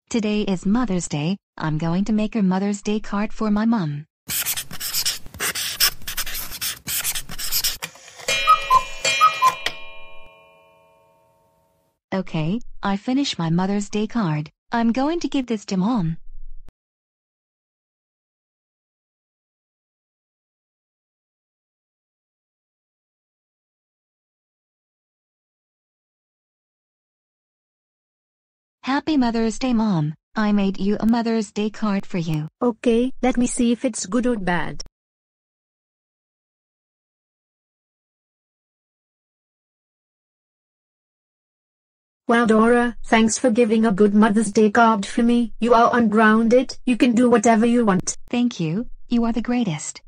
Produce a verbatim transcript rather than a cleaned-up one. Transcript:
Today is Mother's Day. I'm going to make a Mother's Day card for my mom. Okay, I finished my Mother's Day card. I'm going to give this to Mom. Happy Mother's Day, Mom. I made you a Mother's Day card for you. Okay, let me see if it's good or bad. Well, Dora, thanks for giving a good Mother's Day card for me. You are ungrounded. You can do whatever you want. Thank you. You are the greatest.